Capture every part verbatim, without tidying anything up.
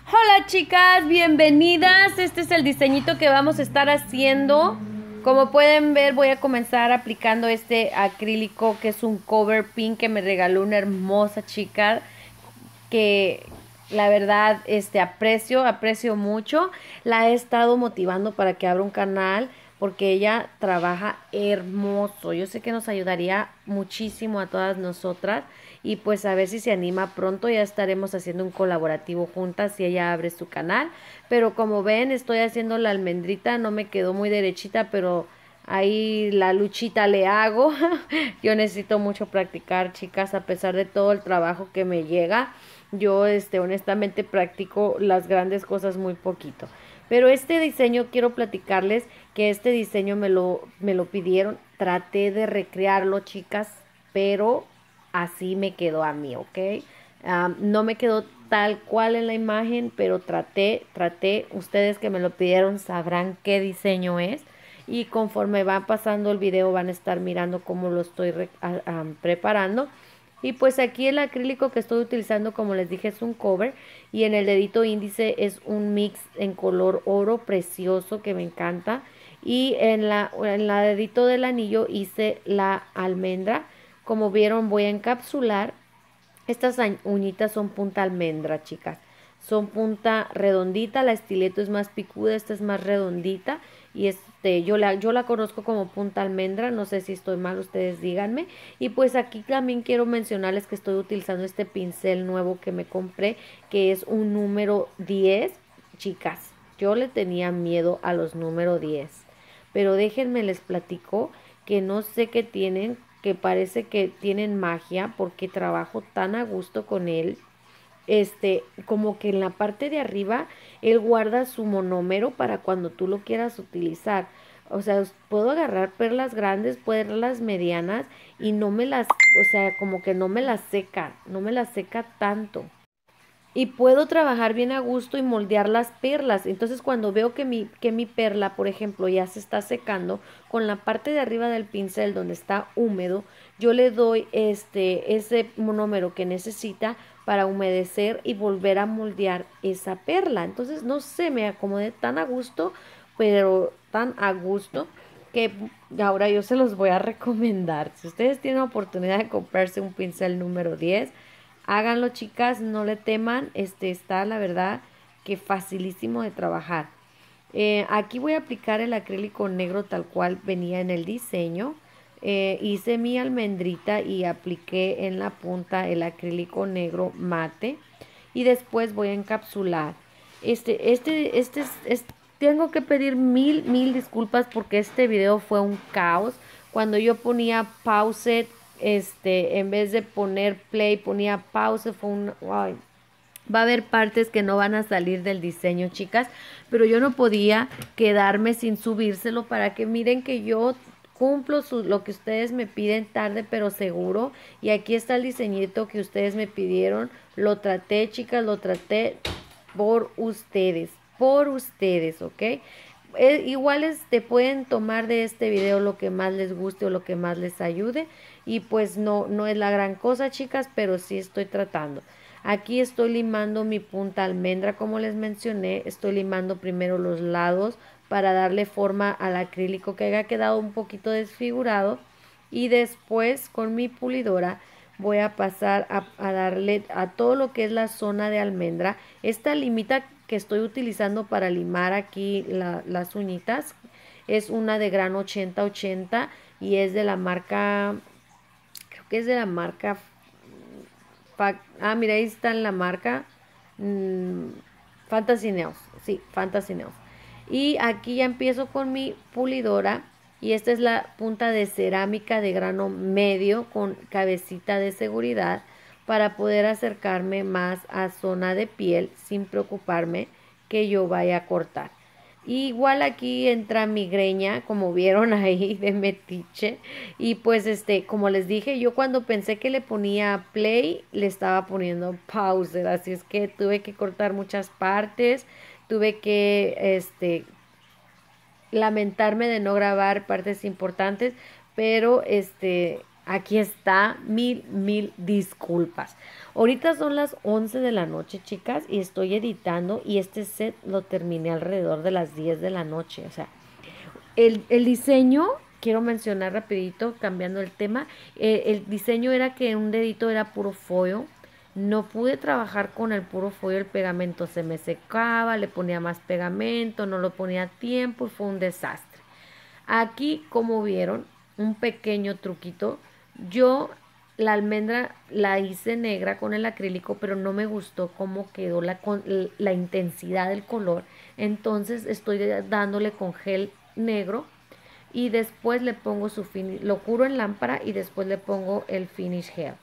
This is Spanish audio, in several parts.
Hola chicas, bienvenidas. Este es el diseñito que vamos a estar haciendo. Como pueden ver, voy a comenzar aplicando este acrílico que es un cover pink que me regaló una hermosa chica que la verdad este aprecio, aprecio mucho. La he estado motivando para que abra un canal porque ella trabaja hermoso. Yo sé que nos ayudaría muchísimo a todas nosotras y pues a ver si se anima pronto. Ya estaremos haciendo un colaborativo juntas si ella abre su canal. Pero como ven, estoy haciendo la almendrita, no me quedó muy derechita, pero ahí la luchita le hago. Yo necesito mucho practicar, chicas, a pesar de todo el trabajo que me llega. Yo, este, honestamente practico las grandes cosas muy poquito. Pero este diseño, quiero platicarles que este diseño me lo, me lo pidieron. Traté de recrearlo, chicas, pero así me quedó a mí, ¿ok? Um, no me quedó tal cual en la imagen, pero traté, traté. Ustedes que me lo pidieron sabrán qué diseño es. Y conforme va pasando el video van a estar mirando cómo lo estoy re, a, a, preparando. Y pues aquí el acrílico que estoy utilizando, como les dije, es un cover. Y en el dedito índice es un mix en color oro precioso que me encanta. Y en la, en la dedito del anillo hice la almendra. Como vieron, voy a encapsular. Estas uñitas son punta almendra, chicas. Son punta redondita, la estileto es más picuda, esta es más redondita. Y este, yo la, yo la conozco como punta almendra, no sé si estoy mal, ustedes díganme. Y pues aquí también quiero mencionarles que estoy utilizando este pincel nuevo que me compré, que es un número diez. Chicas, yo le tenía miedo a los número diez. Pero déjenme les platico que no sé qué tienen, que parece que tienen magia porque trabajo tan a gusto con él. Este, como que en la parte de arriba él guarda su monómero para cuando tú lo quieras utilizar. O sea, puedo agarrar perlas grandes, perlas medianas y no me las, o sea, como que no me las seca, no me las seca tanto. Y puedo trabajar bien a gusto y moldear las perlas. Entonces cuando veo que mi, que mi perla, por ejemplo, ya se está secando, con la parte de arriba del pincel donde está húmedo, yo le doy este, ese monómero que necesita para humedecer y volver a moldear esa perla. Entonces no sé, me acomodé tan a gusto, pero tan a gusto que ahora yo se los voy a recomendar. Si ustedes tienen oportunidad de comprarse un pincel número diez, háganlo, chicas, no le teman, este está la verdad que facilísimo de trabajar. Eh, aquí voy a aplicar el acrílico negro tal cual venía en el diseño. Eh, hice mi almendrita y apliqué en la punta el acrílico negro mate y después voy a encapsular. Este, este, este, es, es, tengo que pedir mil, mil disculpas porque este video fue un caos. Cuando yo ponía pause, este, en vez de poner play, ponía pause, fue un, ay, va a haber partes que no van a salir del diseño, chicas, pero yo no podía quedarme sin subírselo para que miren que yo cumplo su, lo que ustedes me piden tarde pero seguro. Y aquí está el diseñito que ustedes me pidieron. Lo traté, chicas, lo traté por ustedes, por ustedes, ¿ok? Eh, igual te pueden tomar de este video lo que más les guste o lo que más les ayude. Y pues no, no es la gran cosa, chicas, pero sí estoy tratando. Aquí estoy limando mi punta almendra, como les mencioné. Estoy limando primero los lados para darle forma al acrílico que haya quedado un poquito desfigurado. Y después con mi pulidora voy a pasar a, a darle a todo lo que es la zona de almendra. Esta limita que estoy utilizando para limar aquí la, las uñitas es una de grano ochenta ochenta y es de la marca, creo que es de la marca, ah, mira, ahí está en la marca mmm, Fantasy Nails, sí, Fantasy Nails. Y aquí ya empiezo con mi pulidora y esta es la punta de cerámica de grano medio con cabecita de seguridad para poder acercarme más a zona de piel sin preocuparme que yo vaya a cortar. Igual aquí entra mi greña, como vieron ahí, de metiche. Y pues este, como les dije, yo cuando pensé que le ponía play, le estaba poniendo pause. Así es que tuve que cortar muchas partes. Tuve que este lamentarme de no grabar partes importantes. Pero este aquí está, mil, mil disculpas. Ahorita son las once de la noche, chicas, y estoy editando y este set lo terminé alrededor de las diez de la noche. O sea, el, el diseño, quiero mencionar rapidito, cambiando el tema, eh, el diseño era que un dedito era puro foil. No pude trabajar con el puro foil, el pegamento se me secaba, le ponía más pegamento, no lo ponía a tiempo y fue un desastre. Aquí, como vieron, un pequeño truquito. Yo la almendra la hice negra con el acrílico, pero no me gustó cómo quedó la, la intensidad del color. Entonces estoy dándole con gel negro y después le pongo su finish, lo curo en lámpara y después le pongo el finish gel.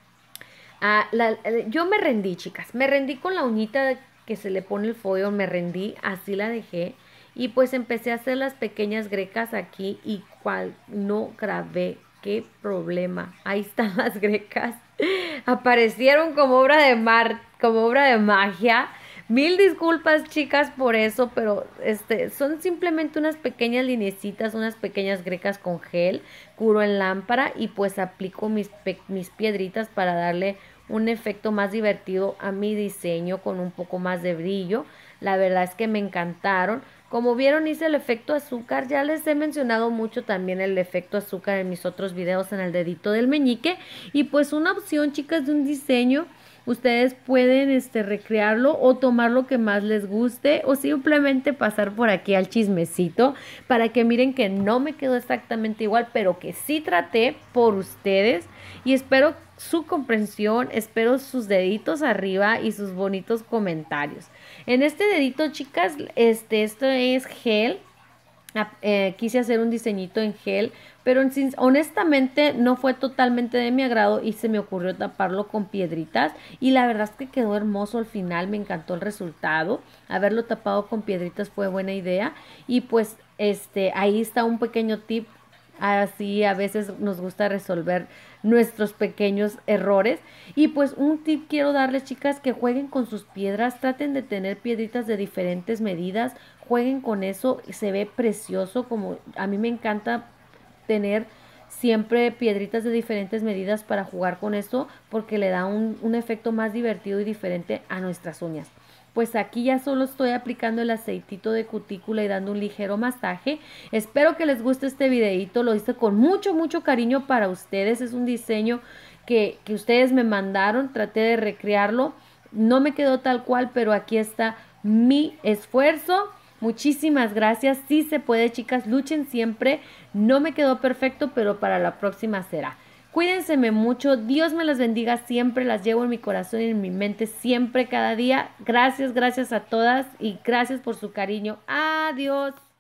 Ah, la, yo me rendí, chicas, me rendí con la uñita que se le pone el foil, me rendí, así la dejé. Y pues empecé a hacer las pequeñas grecas aquí y cual no grabé. Qué problema. Ahí están las grecas. Aparecieron como obra de mar, como obra de magia. Mil disculpas, chicas, por eso, pero este son simplemente unas pequeñas linecitas, unas pequeñas grecas con gel, curo en lámpara y pues aplico mis, mis piedritas para darle un efecto más divertido a mi diseño con un poco más de brillo. La verdad es que me encantaron. Como vieron, hice el efecto azúcar. Ya les he mencionado mucho también el efecto azúcar en mis otros videos en el dedito del meñique. Y pues una opción, chicas, de un diseño. Ustedes pueden este, recrearlo o tomar lo que más les guste o simplemente pasar por aquí al chismecito para que miren que no me quedó exactamente igual, pero que sí traté por ustedes y espero su comprensión, espero sus deditos arriba y sus bonitos comentarios. En este dedito, chicas, este, esto es gel. Eh, quise hacer un diseñito en gel, pero honestamente no fue totalmente de mi agrado y se me ocurrió taparlo con piedritas y la verdad es que quedó hermoso al final, me encantó el resultado. Haberlo tapado con piedritas fue buena idea y pues este ahí está un pequeño tip. Así a veces nos gusta resolver nuestros pequeños errores. Y pues un tip quiero darles, chicas, que jueguen con sus piedras. Traten de tener piedritas de diferentes medidas. Jueguen con eso. Se ve precioso. Como a mí me encanta tener siempre piedritas de diferentes medidas para jugar con eso. Porque le da un, un efecto más divertido y diferente a nuestras uñas. Pues aquí ya solo estoy aplicando el aceitito de cutícula y dando un ligero masaje. Espero que les guste este videito. Lo hice con mucho, mucho cariño para ustedes. Es un diseño que, que ustedes me mandaron. Traté de recrearlo. No me quedó tal cual, pero aquí está mi esfuerzo. Muchísimas gracias. Sí se puede, chicas. Luchen siempre. No me quedó perfecto, pero para la próxima será. Cuídense mucho, Dios me las bendiga siempre, las llevo en mi corazón y en mi mente siempre, cada día. Gracias, gracias a todas y gracias por su cariño. Adiós.